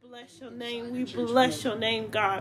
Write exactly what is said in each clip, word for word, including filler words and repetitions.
bless your name. We bless your name, God.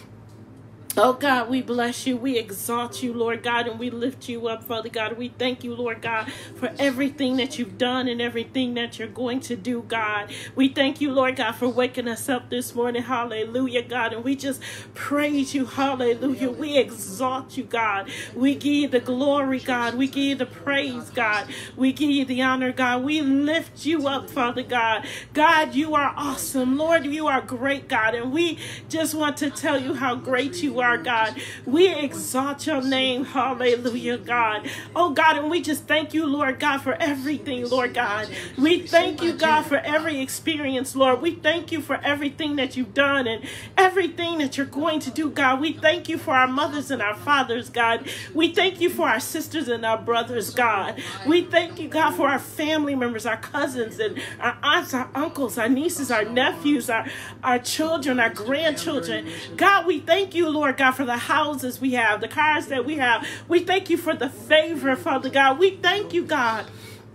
Oh, God, we bless you. We exalt you, Lord God, and we lift you up, Father God. We thank you, Lord God, for everything that you've done and everything that you're going to do, God. We thank you, Lord God, for waking us up this morning. Hallelujah, God. And we just praise you. Hallelujah. We exalt you, God. We give you the glory, God. We give you the praise, God. We give you the honor, God. We lift you up, Father God. God, you are awesome. Lord, you are great, God. And we just want to tell you how great you are. Our God, we exalt your name. Hallelujah, God. Oh, God, and we just thank you, Lord God, for everything, Lord God. We thank you, God, for every experience, Lord. We thank you for everything that you've done and everything that you're going to do, God. We thank you for our mothers and our fathers, God. We thank you for our sisters and our brothers, God. We thank you, God, for our family members, our cousins and our aunts, our uncles, our nieces, our nephews, our, our children, our grandchildren. God, we thank you, Lord God, for the houses we have, the cars that we have. We thank you for the favor, Father God. We thank you, God,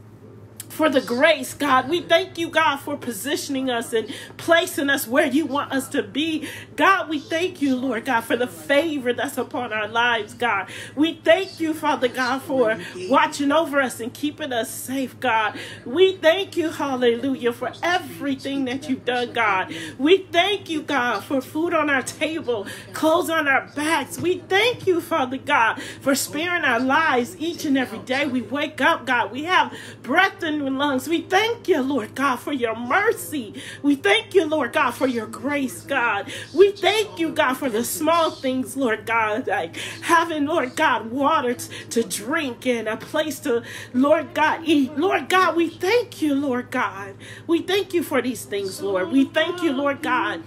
for the grace, God. We thank you, God, for positioning us and placing us where you want us to be. God, we thank you, Lord God, for the favor that's upon our lives, God. We thank you, Father God, for watching over us and keeping us safe, God. We thank you, hallelujah, for everything that you've done, God. We thank you, God, for food on our table, clothes on our backs. We thank you, Father God, for sparing our lives each and every day. We wake up, God. We have breath in lungs. We thank you, Lord God, for your mercy. We thank you, Lord God, for your grace, God. We thank you, God, for the small things, Lord God, like having, Lord God, water t- to drink and a place to, Lord God, eat. Lord God, we thank you, Lord God. We thank you for these things, Lord. We thank you, Lord God,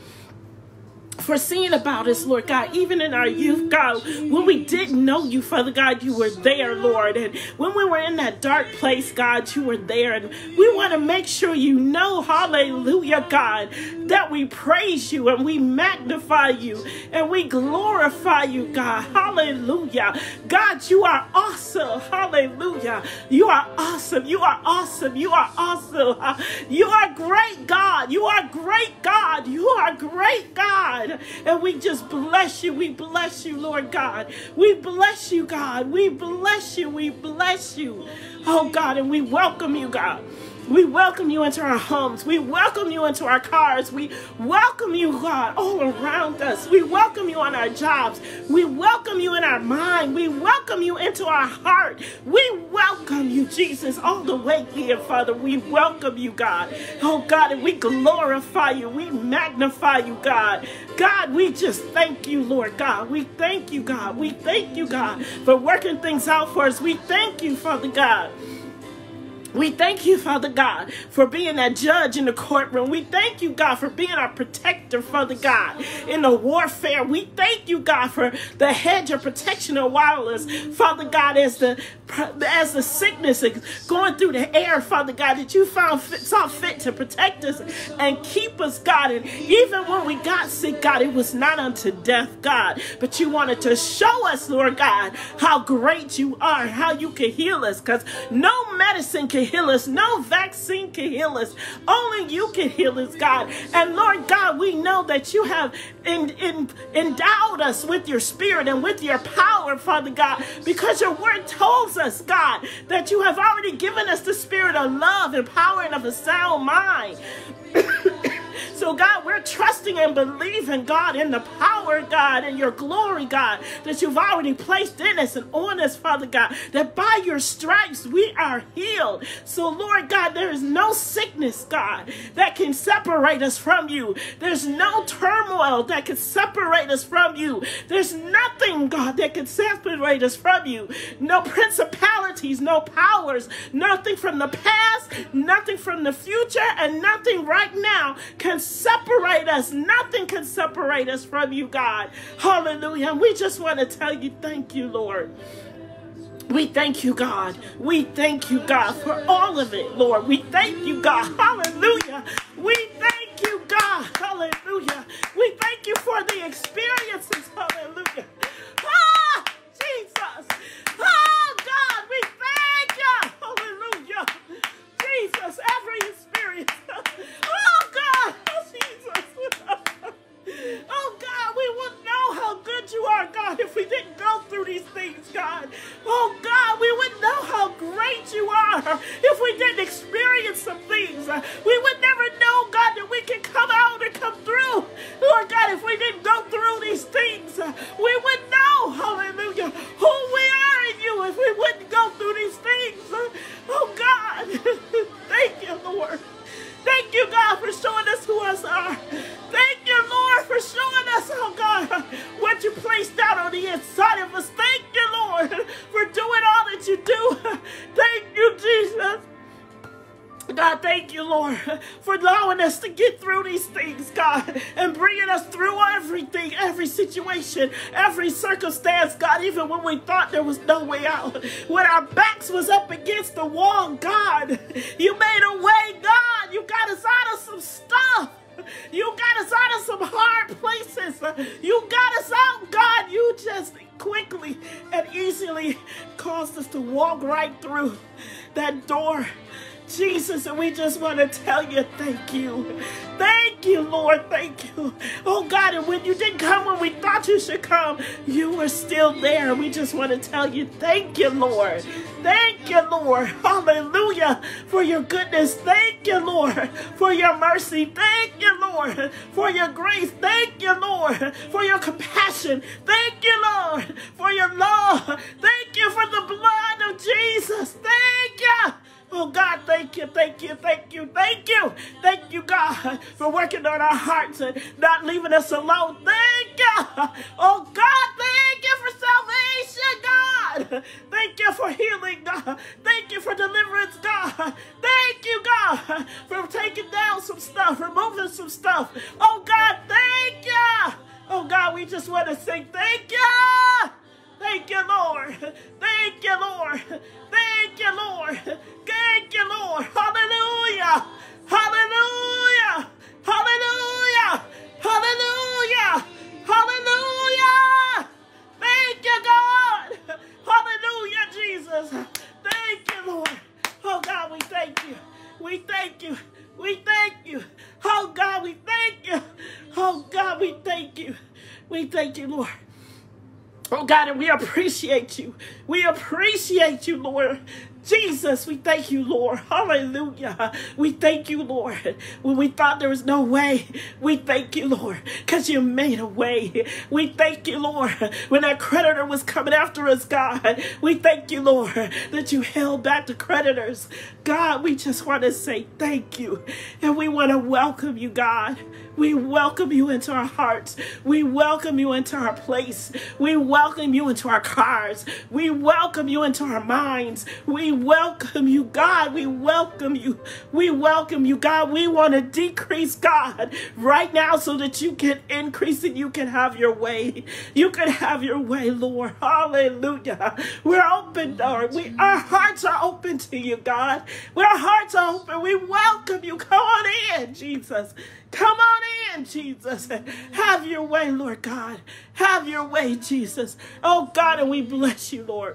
for seeing about us, Lord God, even in our youth, God, when we didn't know you, Father God, you were there, Lord. And when we were in that dark place, God, you were there. And we want to make sure you know, hallelujah, God, that we praise you and we magnify you and we glorify you, God. Hallelujah. God, you are awesome. Hallelujah. You are awesome. You are awesome. You are awesome. You are great, God. You are great, God. You are great, God. And we just bless you. We bless you, Lord God. We bless you, God. We bless you. We bless you. Oh, God, and we welcome you, God. We welcome you into our homes. We welcome you into our cars. We welcome you, God, all around us. We welcome you on our jobs. We welcome you in our mind. We welcome you into our heart. We welcome you, Jesus, all the way here, Father. We welcome you, God. Oh, God, and we glorify you. We magnify you, God. God, we just thank you, Lord God. We thank you, God. We thank you, God, for working things out for us. We thank you, Father God. We thank you, Father God, for being that judge in the courtroom. We thank you, God, for being our protector, Father God, in the warfare. We thank you, God, for the hedge of protection around us, Father God, as the as the sickness is going through the air, Father God, that you found fit, saw fit to protect us and keep us, God. And even when we got sick, God, it was not unto death, God, but you wanted to show us, Lord God, how great you are, how you can heal us, because no medicine can heal us. No vaccine can heal us. Only you can heal us, God. And Lord God, we know that you have in, in, endowed us with your spirit and with your power, Father God, because your word tells us, God, that you have already given us the spirit of love and power and of a sound mind. So, God, we're trusting and believing, God, in the power, God, and your glory, God, that you've already placed in us and on us, Father God, that by your stripes we are healed. So, Lord God, there is no sickness, God, that can separate us from you. There's no turmoil that can separate us from you. There's nothing, God, that can separate us from you. No principalities, no powers, nothing from the past, nothing from the future, and nothing right now can separate us. Nothing can separate us from you, God. Hallelujah. And we just want to tell you, thank you, Lord. We thank you, God. We thank you, God, for all of it, Lord. We thank you, God. Hallelujah. We thank you, God. Hallelujah. We thank you for the experiences. Hallelujah. Ah, Jesus. Oh, God, we thank you. Hallelujah. Jesus, every experience. Oh, God. Oh, Jesus. us to get through these things, God, and bringing us through everything, every situation, every circumstance, God, even when we thought there was no way out. When our backs was up against the wall, God, you made a way, God. You got us out of some stuff. You got us out of some hard places. You got us out, God. You just quickly and easily caused us to walk right through that door, Jesus, and we just want to tell you thank you. Thank you, Lord. Thank you. Oh, God, and when you didn't come when we thought you should come, you were still there. We just want to tell you thank you, Lord. Thank you, Lord. Hallelujah, for your goodness. Thank you, Lord, for your mercy. Thank you, Lord, for your grace. Thank you, Lord, for your compassion. Thank you, Lord, for your love. Thank you for the blood of Jesus. Thank you. Oh, God, thank you, thank you, thank you, thank you. Thank you, God, for working on our hearts and not leaving us alone. Thank you. Oh, God, thank you for salvation, God. Thank you for healing, God. Thank you for deliverance, God. Thank you, God, for taking down some stuff, removing some stuff. Oh, God, thank you. Oh, God, we just want to say thank you. Thank you, Lord. Thank you, Lord. Thank you, Lord. Thank you, Lord. Hallelujah. Hallelujah. Hallelujah. Hallelujah. Hallelujah. Thank you, God. Hallelujah, Jesus. Thank you, Lord. Oh, God, we thank you. We thank you. We thank you. Oh, God, we thank you. Oh, God, we thank you. We thank you, Lord. Oh, God, and we appreciate you. We appreciate you, Lord. Jesus, we thank you, Lord. Hallelujah. We thank you, Lord. When we thought there was no way, we thank you, Lord, because you made a way. We thank you, Lord, when that creditor was coming after us, God. We thank you, Lord, that you held back the creditors. God, we just want to say thank you, and we want to welcome you, God. We welcome you into our hearts. We welcome you into our place. We welcome you into our cars. We welcome you into our minds. We welcome you, God. We welcome you. We welcome you, God. We want to decrease, God, right now so that you can increase and you can have your way. You can have your way, Lord. Hallelujah. We're open, Lord. We, our hearts are open to you, God. Our hearts are open. We welcome you. Come on in, Jesus. Come on in, Jesus. Have your way, Lord God. Have your way, Jesus. Oh, God, and we bless you, Lord.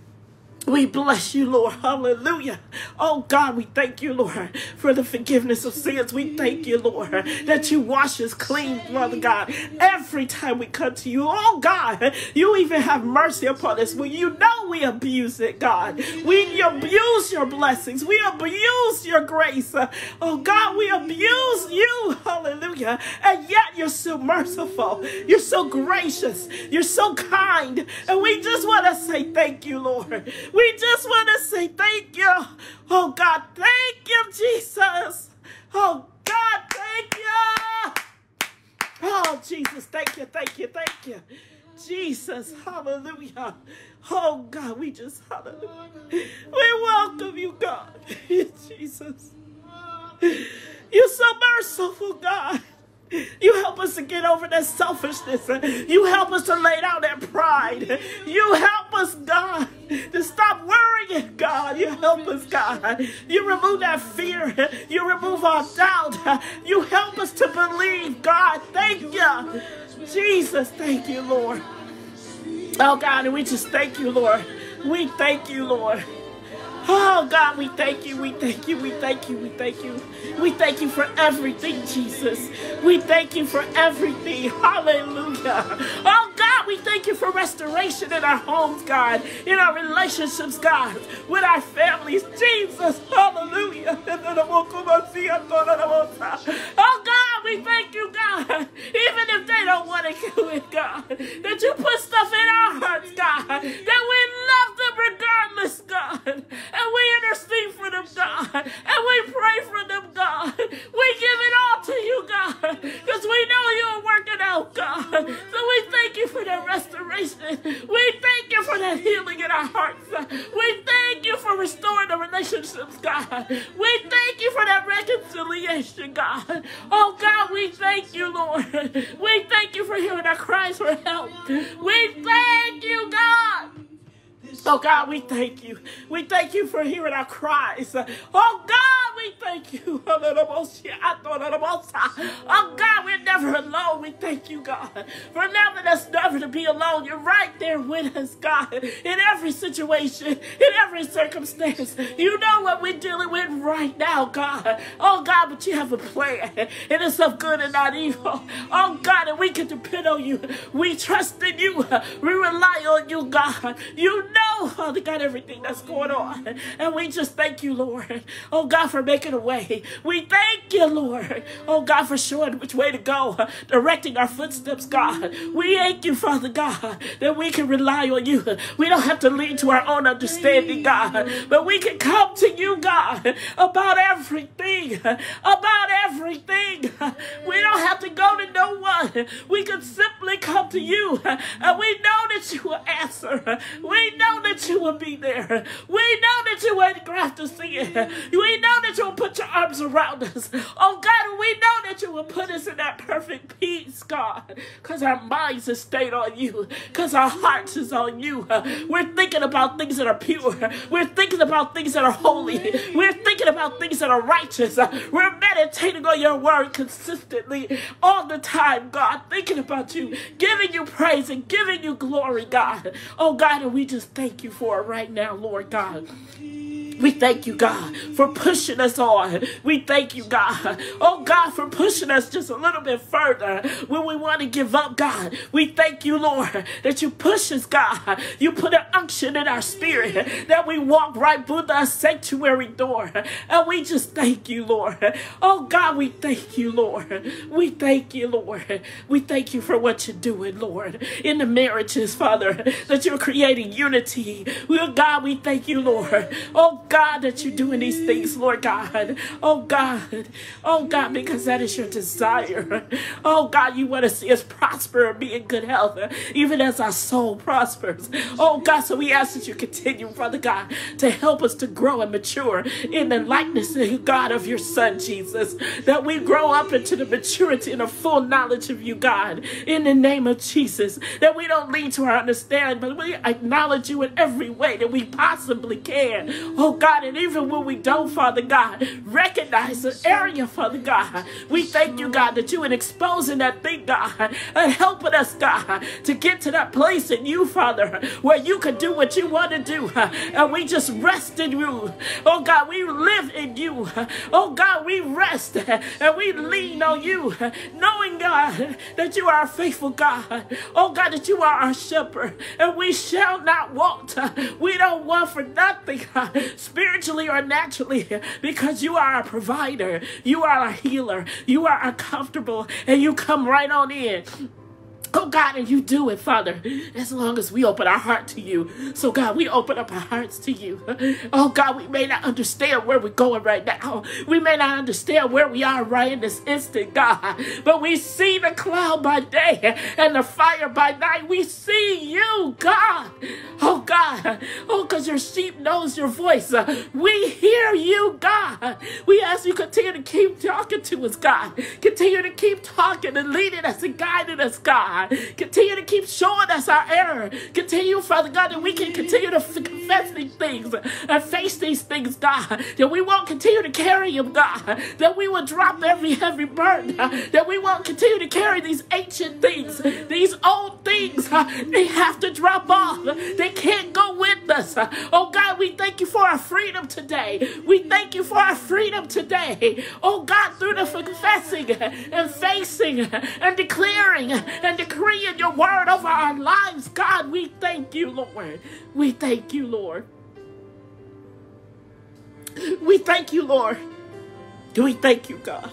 We bless you, Lord. Hallelujah. Oh, God, we thank you, Lord, for the forgiveness of sins. We thank you, Lord, that you wash us clean, Father God, every time we come to you. Oh, God, you even have mercy upon us when you know we abuse it, God. We abuse your blessings. We abuse your grace. Oh, God, we abuse you. Hallelujah. And yet you're so merciful. You're so gracious. You're so kind. And we just want to say thank you, Lord. We just want to say thank you. Oh, God, thank you, Jesus. Oh, God, thank you. Oh, Jesus, thank you, thank you, thank you. Jesus, hallelujah. Oh, God, we just, hallelujah. We welcome you, God. Jesus. You're so merciful, God. You help us to get over that selfishness. You help us to lay down that pride. You help us, God, to stop worrying, God. You help us, God. You remove that fear. You remove our doubt. You help us to believe, God. Thank you. Jesus, thank you, Lord. Oh, God, and we just thank you, Lord. We thank you, Lord. Oh, God, we thank you, we thank you, we thank you, we thank you. We thank you for everything, Jesus. We thank you for everything. Hallelujah. Oh, God, we thank you for restoration in our homes, God, in our relationships, God, with our families. Jesus, hallelujah. Oh, God, we thank you, God, even if they don't want to do it, God, that you put stuff in our hearts, God, that we love them regardless, God. And we intercede for them, God. And we pray for them, God. We give it all to you, God. Because we know you are working out, God. So we thank you for that restoration. We thank you for that healing in our hearts. We thank you for restoring the relationships, God. We thank you for that reconciliation. creation, God. Oh, God, we thank you, Lord. We thank you for hearing our cries for help. We thank you, God. Oh, God, we thank you. We thank you for hearing our cries. Oh, God, we thank you. Oh, God, we're never alone. We thank you, God, for allowing us never to be alone. You're right there with us, God, in every situation, in every circumstance. You know what we're dealing with right now, God. Oh, God, but you have a plan, and it's of good and not evil. Oh, God, and we can depend on you. We trust in you. We rely on you, God. You know, Father God, everything that's going on. And we just thank you, Lord. Oh, God, for making a way. We thank you, Lord. Oh, God, for showing which way to go, directing our footsteps, God. We thank you, Father God, that we can rely on you. We don't have to lean to our own understanding, God, but we can come to you, God, about everything, about everything. We don't have to go to no one. We can simply come to you, and we know that you will answer. We know that you will be there. We know that you ain't graft to see it. We know that you will put your arms around us. Oh, God, we know that you will put us in that perfect peace, God, because our minds are stayed on you, because our hearts is on you. We're thinking about things that are pure. We're thinking about things that are holy. We're thinking about things that are righteous. We're meditating on your word consistently all the time, God, thinking about you, giving you praise and giving you glory, God. Oh, God, and we just thank you for it right now, Lord God. We thank you, God, for pushing us on. We thank you, God. Oh, God, for pushing us just a little bit further when we want to give up, God. We thank you, Lord, that you push us, God. You put an unction in our spirit that we walk right through the sanctuary door. And we just thank you, Lord. Oh, God, we thank you, Lord. We thank you, Lord. We thank you for what you're doing, Lord, in the marriages, Father, that you're creating unity. Well, God, we thank you, Lord. Oh, God, that you're doing these things, Lord God. Oh, God. Oh, God, because that is your desire. Oh, God, you want to see us prosper and be in good health, even as our soul prospers. Oh, God, so we ask that you continue, Father God, to help us to grow and mature in the likeness, God, of your Son, Jesus, that we grow up into the maturity and the full knowledge of you, God, in the name of Jesus, that we don't lean to our understanding, but we acknowledge you in every way that we possibly can. Oh, God, and even when we don't, Father God, recognize the area, Father God, we thank you, God, that you are exposing that thing, God, and helping us, God, to get to that place in you, Father, where you can do what you want to do, and we just rest in you. Oh, God, we live in you. Oh, God, we rest, and we lean on you, knowing, God, that you are a faithful God. Oh, God, that you are our shepherd, and we shall not want. We don't want for nothing, God, spiritually or naturally, because you are our provider, you are our healer, you are our comfortable, and you come right on in. Oh, God, and you do it, Father, as long as we open our heart to you. So, God, we open up our hearts to you. Oh, God, we may not understand where we're going right now. We may not understand where we are right in this instant, God. But we see the cloud by day and the fire by night. We see you, God. Oh, God. Oh, because your sheep knows your voice. We hear you, God. We ask you continue to keep talking to us, God. Continue to keep talking and leading us and guiding us, God. Continue to keep showing us our error. Continue, Father God, that we can continue to confess these things and face these things, God. That we won't continue to carry them, God. That we will drop every heavy burden. That we won't continue to carry these ancient things, these old things. They have to drop off. They can't go with us. Oh, God, we thank you for our freedom today. We thank you for our freedom today. Oh, God, through the confessing and facing and declaring and decreeing your word over our lives, God, we thank you, Lord. We thank you, Lord. We thank you, Lord. We thank you, God.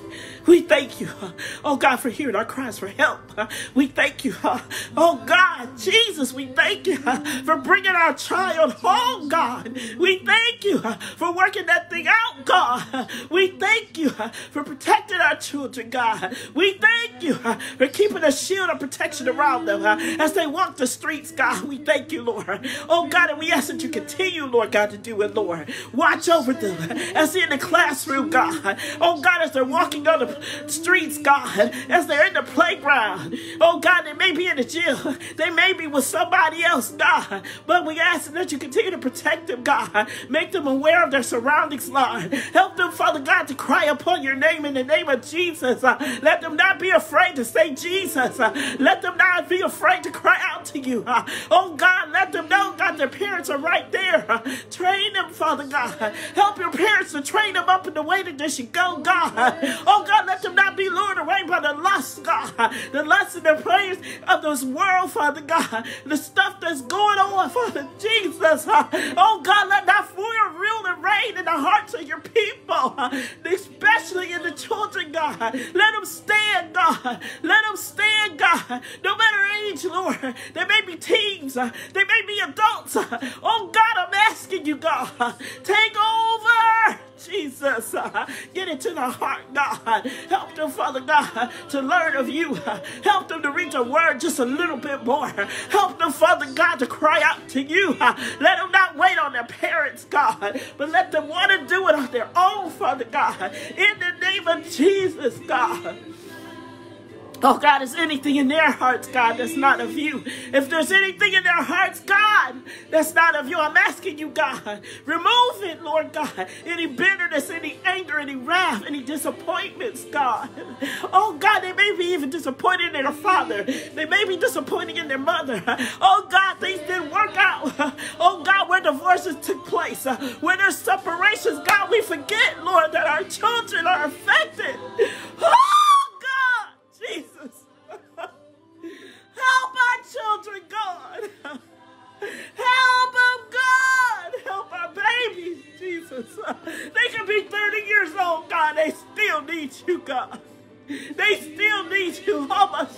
We thank you, oh God, for hearing our cries for help. We thank you, oh God, Jesus, we thank you for bringing our child home, God. We thank you for working that thing out, God. We thank you for protecting our children, God. We thank you for keeping a shield of protection around them as they walk the streets, God. We thank you, Lord. Oh God, and we ask that you continue, Lord God, to do it, Lord. Watch over them as they're in the classroom, God. Oh God, as they're walking on the streets, God, as they're in the playground. Oh God, they may be in the gym. They may be with somebody else, God. But we ask that you continue to protect them, God. Make them aware of their surroundings, Lord. Help them, Father God, to cry upon your name in the name of Jesus. Uh, let them not be afraid to say Jesus. Uh, let them not be afraid to cry out to you. Uh, oh God, let them know, God, their parents are right there. Uh, train them, Father God. Help your parents to train them up in the way that they should go, God. Oh God, let them not be lured away by the lust, God. The lust and the praise of this world, Father God. The stuff that's going on, Father Jesus. Oh God, let that fear rule and reign in the hearts of your people, especially in the children, God. Let them stand, God. Let them stand, God. No matter age, Lord. They may be teens. They may be adults. Oh God, I'm asking you, God. Take over. Jesus, uh, get into the heart, God. Help them, Father God, to learn of you. Help them to read your word just a little bit more. Help them, Father God, to cry out to you. Let them not wait on their parents, God, but let them want to do it on their own, Father God. In the name of Jesus, God. Oh, God, is anything in their hearts, God, that's not of you? If there's anything in their hearts, God, that's not of you, I'm asking you, God, remove it, Lord God. Any bitterness, any anger, any wrath, any disappointments, God. Oh, God, they may be even disappointed in their father. They may be disappointed in their mother. Oh, God, things didn't work out. Oh, God, where divorces took place, where there's separations, God, we forget, Lord, that our children are affected. Oh! Jesus, help our children, God. Help them, God. Help our babies, Jesus. They can be thirty years old, God. They still need you, God. They still need you. I'm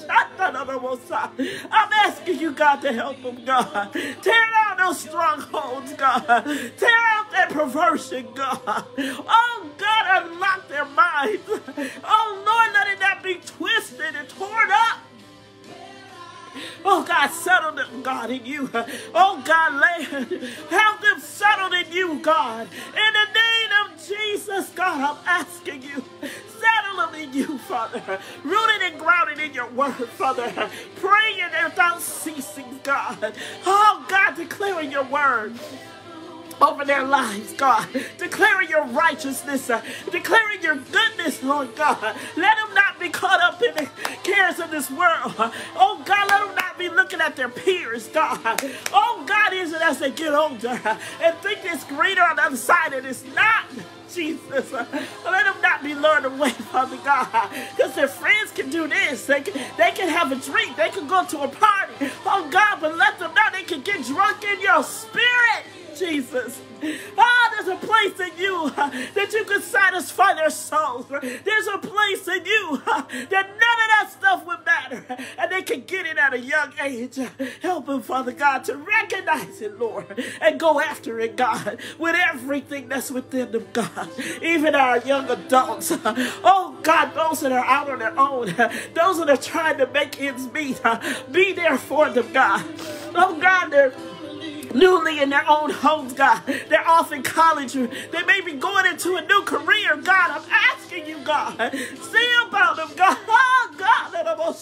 asking you, God, to help them, God. Tear down those strongholds, God. Tear out that perversion, God. Oh, God, unlock their minds. Oh, Lord, let it not be twisted and torn up. Oh, God, settle them, God, in you. Oh, God, lay, have them settled in you, God. In the name of Jesus, God, I'm asking you. Settle them in you, Father. Rooted and grounded in your word, Father. Praying without ceasing, God. Oh, God, declaring your word over their lives, God. Declaring your righteousness. Uh, declaring your goodness, Lord God. Let them not be caught up in the cares of this world. Uh, oh, God, let them not be looking at their peers, God. Oh, God, is it as they get older uh, and think it's greater on the other side, and it's not. Jesus, uh, let them not be lured away, Father God, because their friends can do this. They can, they can have a drink. They can go to a party. Oh, God, but let them know they can get drunk in your spirit, Jesus. Ah, there's a place in you uh, that you can satisfy their souls. There's a place in you uh, that none of that stuff would matter, and they can get it at a young age. Help them, Father God, to recognize it, Lord, and go after it, God, with everything that's within them, God. Even our young adults. Uh, oh, God, those that are out on their own, uh, those that are trying to make ends meet, uh, be there for them, God. Oh, God, they're newly in their own homes, God. They're off in college. They may be going into a new career, God. I'm asking you, God. See about them, God. Oh, God.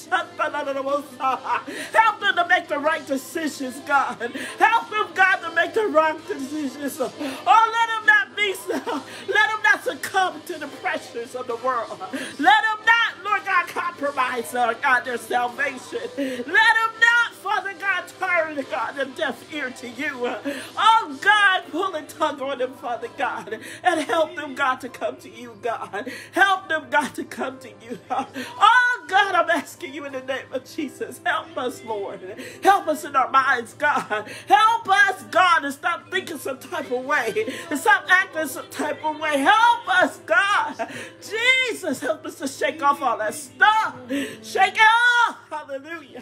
Help them to make the right decisions, God. Help them, God, to make the right decisions. Oh, let them not be so. Let them not succumb to the pressures of the world. Let them not, Lord God, compromise, Lord God, their salvation. Let them not, Father God, turn, God, a deaf ear to you. Oh, God, pull and tug on them, Father God, and help them, God, to come to you, God. Help them, God, to come to you. Oh, God, I'm asking asking you in the name of Jesus, help us, Lord. Help us in our minds, God. Help us, God, to stop thinking some type of way, to stop acting some type of way. Help us, God. Jesus, help us to shake off all that stuff. Shake it off. Hallelujah.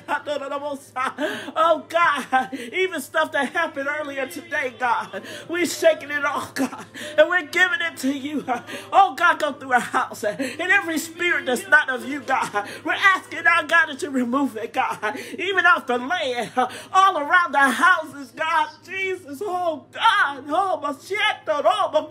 Oh, God, even stuff that happened earlier today, God, we're shaking it off, God, and we're giving it to you. Oh, God, go through our house, and every spirit that's not of you, God, we're asking our God that you remove it, God, even off the land, all around the houses, God, Jesus, oh, God, oh, my shit, oh, my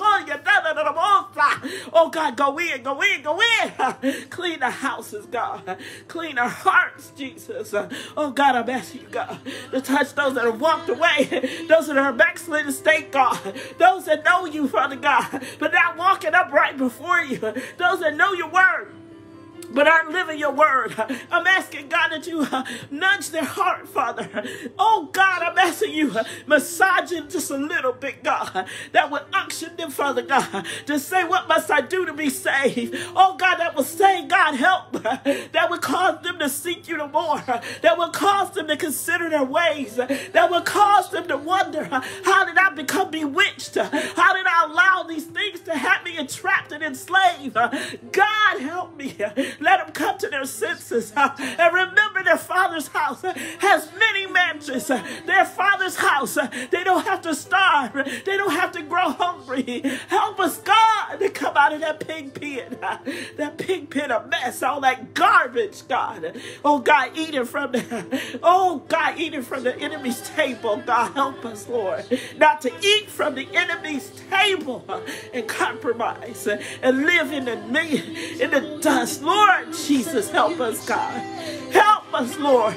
God, oh, God, go in, go in, go in, clean the houses, God, clean our hearts, Jesus, oh, God, I'm asking you, God, to touch those that have walked away, those that are backslidden state, God, those that know you, Father God, but not walking upright before you, those that know your word, but aren't living your word. I'm asking, God, that you uh, nudge their heart, Father. Oh, God, I'm asking you, uh, massage it just a little bit, God, that would unction them, Father God, to say, what must I do to be saved? Oh, God, that would say, God, help, that would cause them to seek you no more, that would cause them to consider their ways, that would cause them to wonder, how did I become bewitched? How did I allow these things to have me entrapped and enslaved? God, help me. Let them come to their senses uh, and remember their Father's house uh, has many mansions. Uh, their Father's house, uh, they don't have to starve. They don't have to grow hungry. Help us, God, to come out of that pig pit, uh, that pig pit of mess, all that garbage, God. Oh, God, eating from the, oh, God, eating from the enemy's table. God, help us, Lord, not to eat from the enemy's table uh, and compromise uh, and live in the, in the dust. Lord, Jesus, help us, God. Help us, Lord.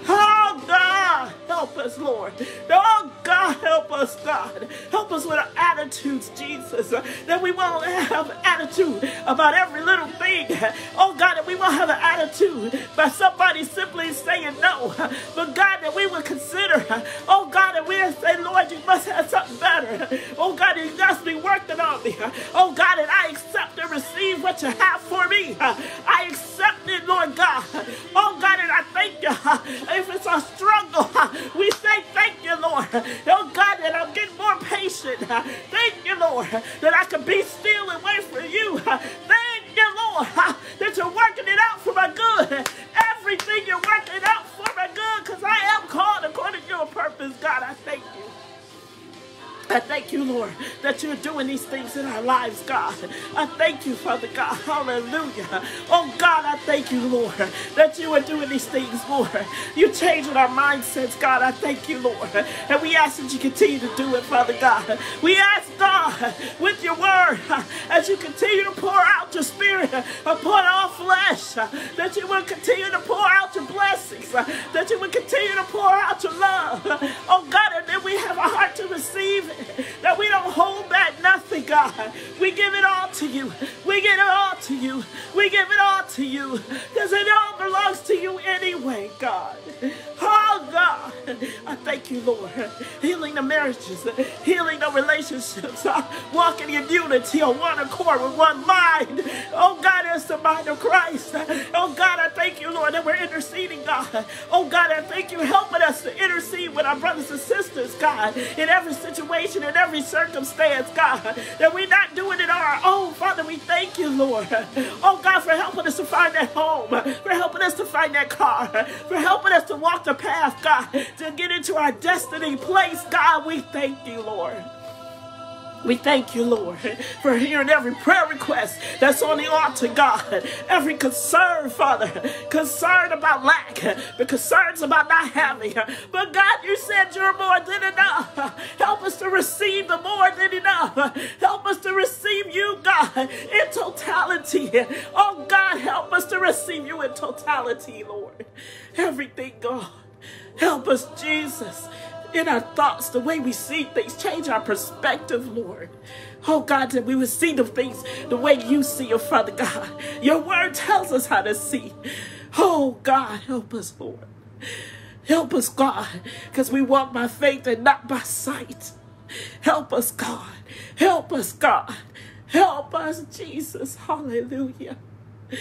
Oh, God, help us, Lord. Oh, God, help us, God. Help us with our attitudes, Jesus, that we won't have an attitude about every little thing. Oh, God, that we won't have an attitude by somebody simply saying no. But, God, that we will consider, oh, God, that we will say, Lord, you must have something better. Oh, God, you must be working on me. Oh, God, and I accept and receive what you have for me. I accept it, Lord God. Oh, God, and I thank you. If it's a struggle, we say thank you, Lord. Oh, God, that I'm getting more patient. Thank you, Lord, that I can be still and wait for you. Thank you, Lord, that you're working it out for my good. Everything you're working out for my good, because I am called according to your purpose. God, I thank you. I thank you, Lord, that you're doing these things in our lives, God. I thank you, Father God. Hallelujah. Oh, God, I thank you, Lord, that you are doing these things, Lord. You're changing our mindsets, God. I thank you, Lord. And we ask that you continue to do it, Father God. We ask, God, with your word, as you continue to pour out your spirit upon all flesh, that you will continue to pour out your blessings, that you will continue to pour out your love. Oh, God, and then we have a heart to receive it. That we don't hold back nothing, God. We give it all to you. We give it all to you. We give it all to you. Because it all belongs to you anyway, God. Oh, God. I thank you, Lord. Healing the marriages. Healing the relationships. Walking in unity on one accord with one mind. Oh, God, it's the mind of Christ. Oh, God, I thank you, Lord, that we're interceding, God. Oh, God, I thank you helping us to intercede with our brothers and sisters, God, in every situation, in every circumstance, God, that we're not doing it on our own. Father, we thank you, Lord. Oh, God, for helping us to find that home, for helping us to find that car, for helping us to walk the path, God, to get into our destiny place. God, we thank you, Lord. We thank you, Lord, for hearing every prayer request that's on the altar, God. Every concern, Father, concern about lack, the concerns about not having. But God, you said you're more than enough. Help us to receive the more than enough. Help us to receive you, God, in totality. Oh, God, help us to receive you in totality, Lord. Everything, God. Help us, Jesus. In our thoughts, the way we see things, change our perspective, Lord. Oh, God, that we would see the things the way you see them, Father God. Your word tells us how to see. Oh, God, help us, Lord. Help us, God, because we walk by faith and not by sight. Help us, God. Help us, God. Help us, Jesus. Hallelujah.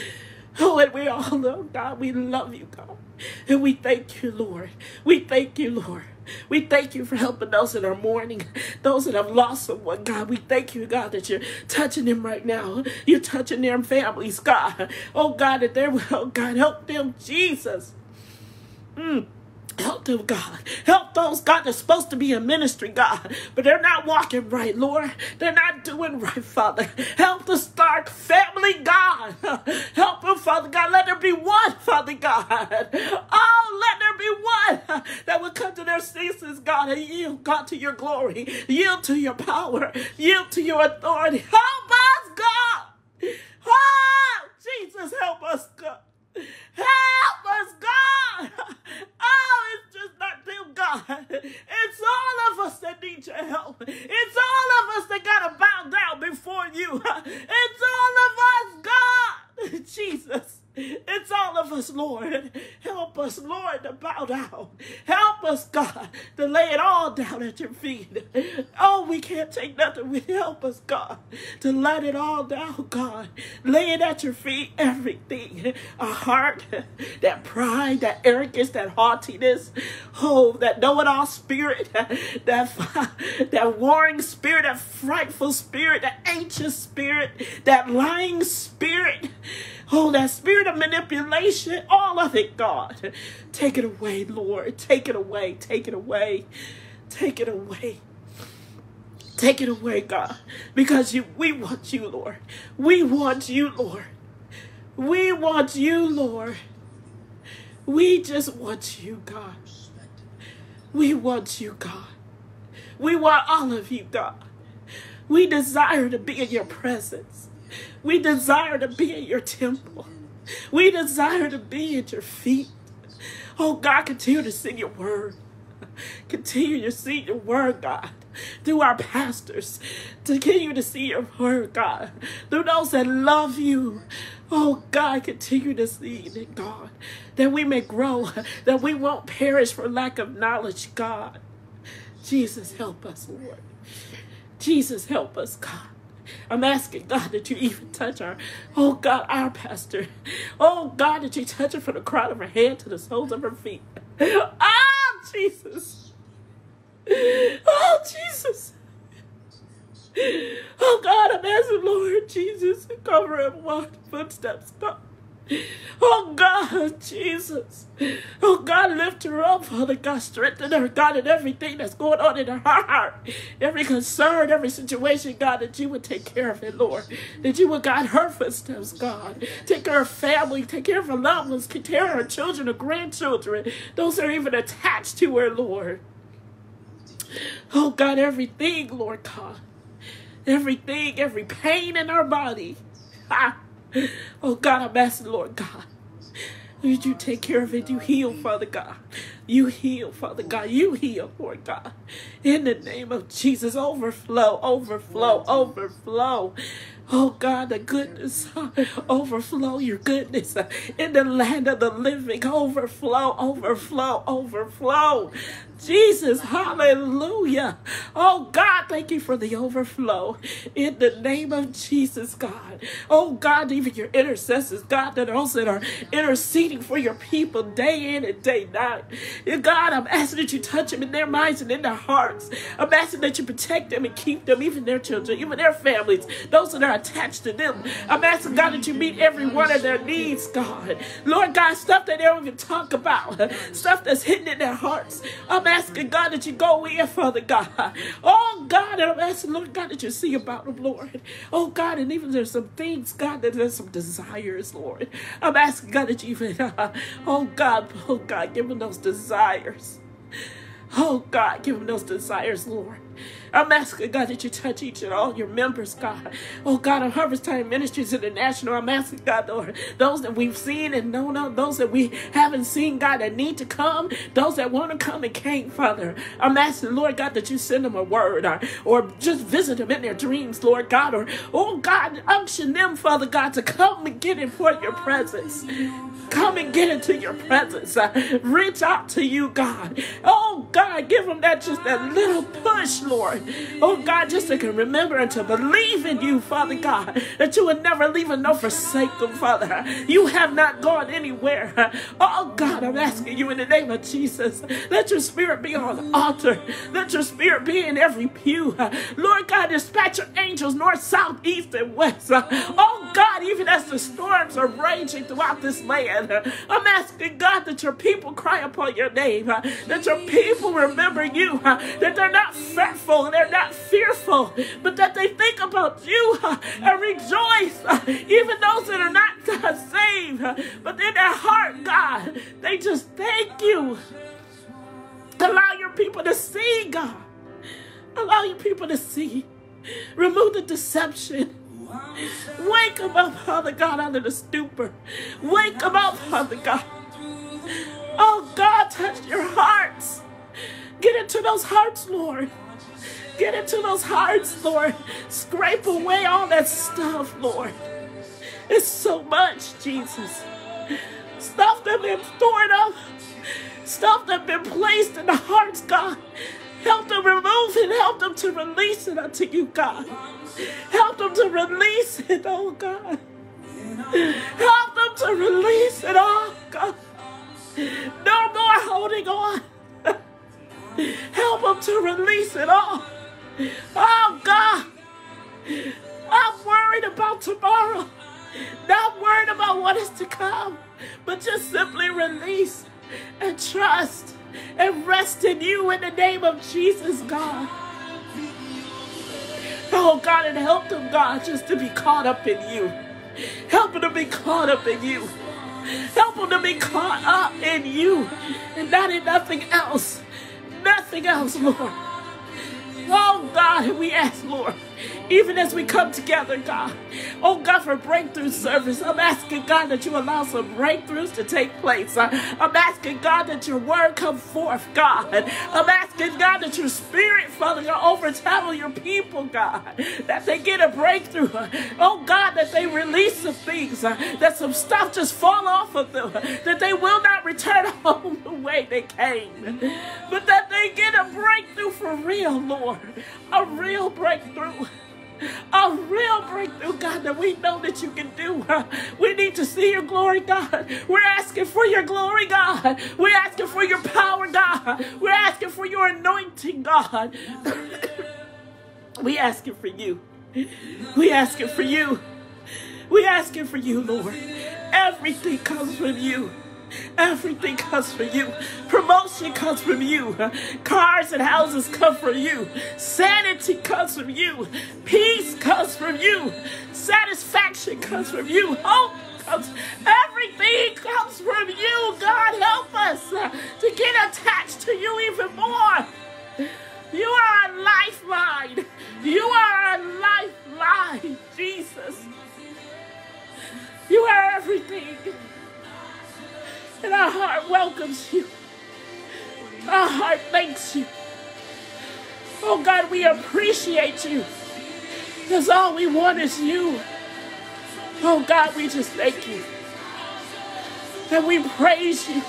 Oh, and we all know, God, we love you, God. And we thank you, Lord. We thank you, Lord. We thank you for helping those that are mourning, those that have lost someone, God. We thank you, God, that you're touching them right now. You're touching their families, God. Oh, God, that they're, oh, God, help them, Jesus. Mm. Help them, God. Help those, God, that's supposed to be in ministry, God, but they're not walking right, Lord. They're not doing right, Father. Help the Stark family, God. Help them, Father God. Let there be one, Father God. Oh, let there be one that will come to their senses, God, and yield, God, to your glory. Yield to your power. Yield to your authority. Help us, God. Oh, Jesus, help us, God. Help us, God. Oh, it's just not them, God. It's all of us that need your help. It's all of us that got to bow down before you. It's all of us, God. Jesus. It's all of us, Lord. Help us, Lord, to bow down. Help us, God, to lay it all down at your feet. Oh, we can't take nothing with you. Help us, God, to let it all down, God. Lay it at your feet, everything. Our heart, that pride, that arrogance, that haughtiness, oh, that know-it-all spirit, that, that warring spirit, that frightful spirit, that anxious spirit, that lying spirit. Oh, that spirit of manipulation, all of it, God. Take it away, Lord. Take it away. Take it away. Take it away. Take it away, God. Because you, we want you, Lord. We want you, Lord. We want you, Lord. We just want you, God. We want you, God. We want all of you, God. We desire to be in your presence. We desire to be in your temple. We desire to be at your feet. Oh, God, continue to sing your word. Continue to sing your word, God. Through our pastors. Continue to see your word, God. Through those that love you. Oh, God, continue to see it, God. That we may grow. That we won't perish for lack of knowledge, God. Jesus, help us, Lord. Jesus, help us, God. I'm asking, God, that you even touch our, oh, God, our pastor. Oh, God, that you touch her from the crown of her head to the soles of her feet. Oh, Jesus. Oh, Jesus. Oh, God, I'm asking, Lord Jesus, to cover him, walk footsteps, God. Oh, God, Jesus. Oh, God, lift her up, Father God. Strengthen her, God, in everything that's going on in her heart. Every concern, every situation, God, that you would take care of it, Lord. That you would guide her footsteps, God. Take care of her family. Take care of her loved ones. Take care of her children, her grandchildren. Those that are even attached to her, Lord. Oh, God, everything, Lord God. Everything, every pain in our body. Ha! Oh, God, I'm asking, Lord God, would you take care of it? You heal, Father God. You heal, Father God. You heal, Lord God. In the name of Jesus, overflow, overflow, overflow. Oh, God, the goodness, overflow your goodness in the land of the living. Overflow, overflow, overflow. Jesus, hallelujah. Oh, God, thank you for the overflow. In the name of Jesus, God. Oh, God, even your intercessors, God, that also are interceding for your people day in and day night. God, I'm asking that you touch them in their minds and in their hearts. I'm asking that you protect them and keep them, even their children, even their families, those that are attached to them. I'm asking, God, that you meet every one of their needs, God. Lord God, stuff that they don't even talk about, stuff that's hidden in their hearts. I'm asking, God, that you go in, Father God. Oh, God, and I'm asking, Lord God, that you see about them, Lord. Oh, God, and even there's some things, God, that there's some desires, Lord. I'm asking, God, that you even, uh, oh, God, oh, God, give them those desires. Oh, God, give them those desires, Lord. I'm asking, God, that you touch each and all your members, God. Oh, God, of Harvest Time Ministries International, I'm asking, God, Lord, those that we've seen and known of, those that we haven't seen, God, that need to come, those that want to come and can't, Father. I'm asking, Lord God, that you send them a word or, or just visit them in their dreams, Lord God, or, oh, God, unction them, Father God, to come and get in for your presence. Come and get into your presence. Uh, reach out to you, God. Oh, God, give them that just that little push, Lord. Oh God, just to can remember and to believe in you, Father God, that you would never leave them nor forsake them, Father. You have not gone anywhere. Oh God, I'm asking you in the name of Jesus, let your spirit be on the altar. Let your spirit be in every pew. Lord God, dispatch your angels north, south, east, and west. Oh God, even as the storms are raging throughout this land, I'm asking God that your people cry upon your name, that your people remember you, that they're not fretful and they're not fearful, but that they think about you and rejoice, even those that are not saved, but in their heart, God, they just thank you. Allow your people to see, God. Allow your people to see. Remove the deception. Wake them up, Father God, out of the stupor. Wake them up, Father God. Oh, God, touch your hearts. Get into those hearts, Lord. Get into those hearts, Lord. Scrape away all that stuff, Lord. It's so much, Jesus. Stuff that been stored up. Stuff that been placed in the hearts, God. Help them remove it. Help them to release it unto you, God. Help them to release it, oh God. Help them to release it, oh God. No more holding on. Help them to release it all. Oh God. I'm worried about tomorrow. Not worried about what is to come. But just simply release and trust and rest in you in the name of Jesus, God. Oh, God, and help them, God, just to be caught up in you. Help them to be caught up in you. Help them to be caught up in you and not in nothing else. Nothing else, Lord. Oh, God, and we ask, Lord, even as we come together, God, oh, God, for breakthrough service, I'm asking, God, that you allow some breakthroughs to take place. I'm asking, God, that your word come forth, God. I'm asking, God, that your spirit, Father, God, overtravel your people, God, that they get a breakthrough. Oh, God, that they release some things, that some stuff just fall off of them, that they will not return home the way they came, but that they get a breakthrough for real, Lord. A real breakthrough. A real breakthrough, God, that we know that you can do. We need to see your glory, God. We're asking for your glory, God. We're asking for your power, God. We're asking for your anointing, God. We asking for you. We asking for you. We asking for you, Lord. Everything comes from you. Everything comes from you. Promotion comes from you. Cars and houses come from you. Sanity comes from you. Peace comes from you. Satisfaction comes from you. Hope comes. Everything comes from you. God, help us to get attached to you even more. You are a lifeline. You are a lifeline, Jesus. You are everything. And our heart welcomes you. Our heart thanks you. Oh God, we appreciate you. Because all we want is you. Oh God, we just thank you. And we praise you.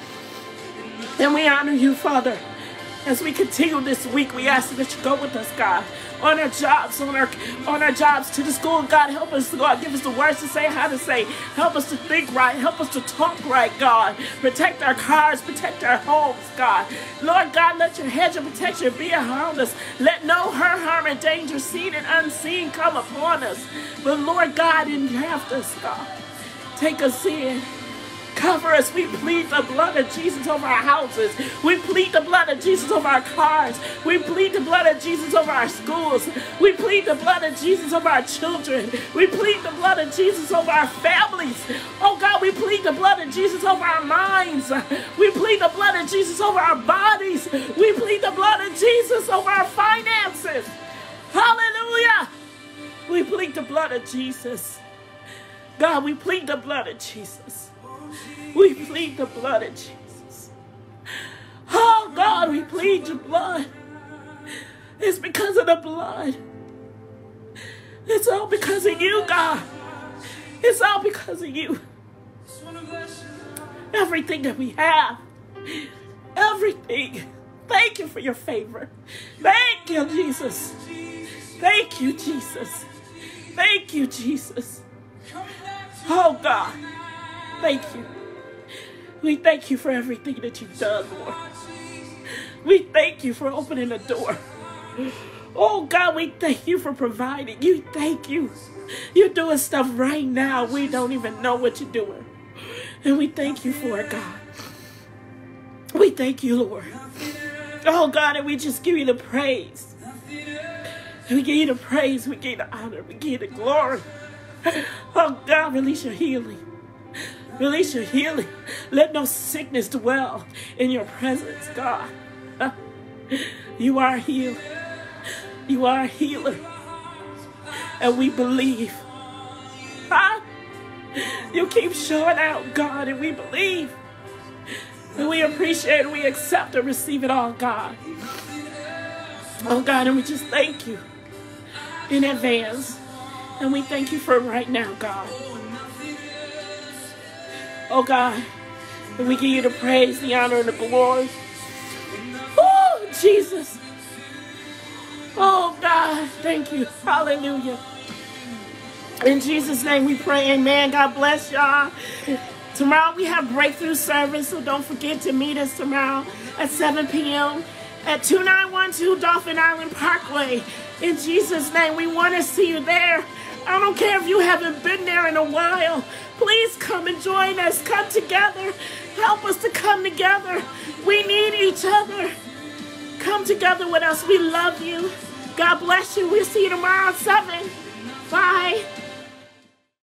And we honor you, Father. As we continue this week, we ask that you go with us, God. On our jobs, on our on our jobs to the school, God, help us to God, give us the words to say, how to say. Help us to think right. Help us to talk right, God. Protect our cars, protect our homes, God. Lord God, let your hedge of protection be around us. Let no hurt, harm, and danger, seen and unseen, come upon us. But Lord God, engraft us, God. Take us in. Cover us. We plead the blood of Jesus over our houses. We plead the blood of Jesus over our cars. We plead the blood of Jesus over our schools. We plead the blood of Jesus over our children. We plead the blood of Jesus over our families. Oh God, we plead the blood of Jesus over our minds. We plead the blood of Jesus over our bodies. We plead the blood of Jesus over our finances. Hallelujah. We plead the blood of Jesus. God, we plead the blood of Jesus. We plead the blood of Jesus. Oh, God, we plead your blood. It's because of the blood. It's all because of you, God. It's all because of you. Everything that we have, everything, Thank you for your favor. Thank you, Jesus. Thank you, Jesus. Thank you, Jesus. Oh, God. Thank you. We thank you for everything that you've done, Lord. We thank you for opening the door. Oh, God, we thank you for providing. You thank you. You're doing stuff right now. We don't even know what you're doing. And we thank you for it, God. We thank you, Lord. Oh, God, and we just give you the praise. We give you the praise. We give you the honor. We give you the glory. Oh, God, release your healing. Release your healing. Let no sickness dwell in your presence, God. You are a healer. You are a healer. And we believe. Huh? You keep showing out, God, and we believe. And we appreciate it. We accept and receive it all, God. Oh, God, and we just thank you in advance. And we thank you for it right now, God. Oh, God, and we give you the praise, the honor, and the glory. Oh, Jesus. Oh, God, thank you. Hallelujah. In Jesus' name we pray, amen. God bless y'all. Tomorrow we have breakthrough service, so don't forget to meet us tomorrow at seven p.m. at two nine one two Dauphin Island Parkway. In Jesus' name, we want to see you there. I don't care if you haven't been there in a while. Please come and join us. Come together. Help us to come together. We need each other. Come together with us. We love you. God bless you. We'll see you tomorrow at seven. Bye.